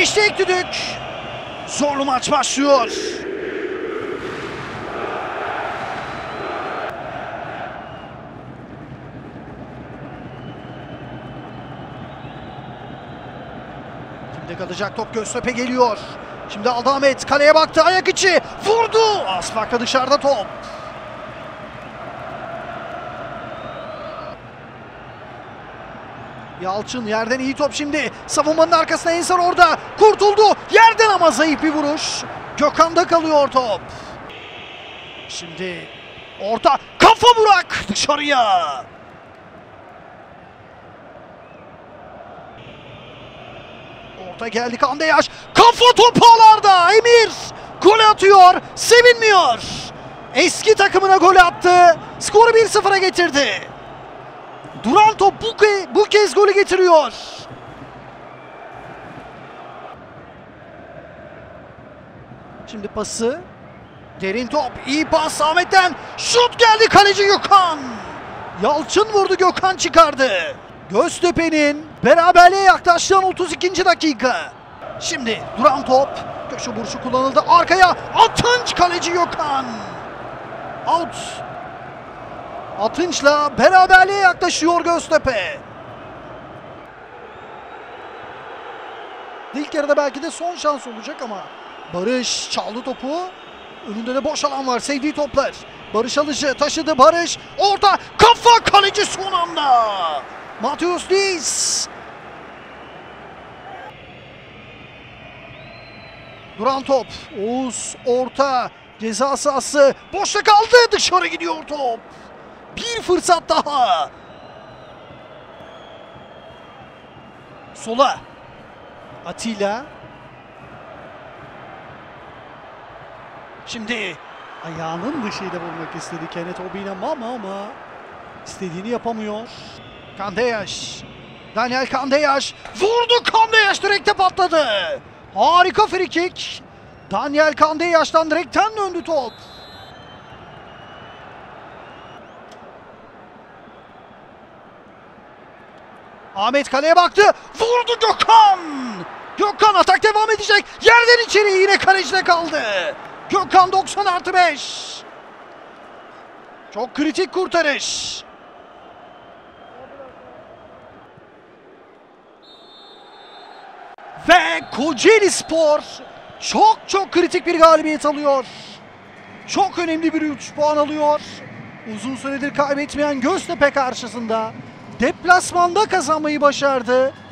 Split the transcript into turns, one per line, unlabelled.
İşte ilk düdük. Zorlu maç başlıyor. Kimde kalacak top? Göztepe geliyor. Şimdi aldı Ahmet. Kaleye baktı. Ayak içi. Vurdu. Az farkla dışarıda top. Yalçın yerden iyi top şimdi. Savunmanın arkasına Ensar orada. Kurtuldu. Yerden ama zayıf bir vuruş. Gökhan'da kalıyor top. Şimdi orta. Kafa Burak dışarıya. Orta geldi Kandeyaş. Kafa topu ağlarda. Emir gol atıyor. Sevinmiyor. Eski takımına gol attı. Skoru 1-0'a getirdi. Duran top bu kez golü getiriyor. Şimdi pası. Derin top. İyi pas Ahmet'ten. Şut geldi, kaleci Gökhan. Yalçın vurdu, Gökhan çıkardı. Göztepe'nin beraberliğe yaklaştığı 32. dakika. Şimdi duran top. Köşe vuruşu kullanıldı. Arkaya Atınç, kaleci Gökhan. Out. Atınç'la beraberliğe yaklaşıyor Göztepe. İlk yarıda belki de son şans olacak ama Barış çaldı topu. Önünde de boş alan var. Sevdiği toplar. Barış alıcı taşıdı. Barış orta, kafa, kaleci son anda. Mateus Diz. Duran top. Oğuz orta. Ceza sahası. Boşta kaldı. Dışarı gidiyor top. Bir fırsat daha. Sola. Atilla. Şimdi ayağının dışıyla vurmak istedi Kenneth Obinamama ama istediğini yapamıyor. Kandeyaş. Daniel Kandeyaş. Vurdu, Kandeyaş direkte patladı. Harika free kick. Daniel Kandeyaş'tan direkten döndü top. Ahmet kaleye baktı. Vurdu Gökhan. Gökhan atak devam edecek. Yerden içeri, yine kalecide kaldı. Gökhan 90+5. Çok kritik kurtarış. Ve Kocaelispor çok kritik bir galibiyet alıyor. Çok önemli bir 3 puan alıyor. Uzun süredir kaybetmeyen Göztepe karşısında deplasmanda kazanmayı başardı.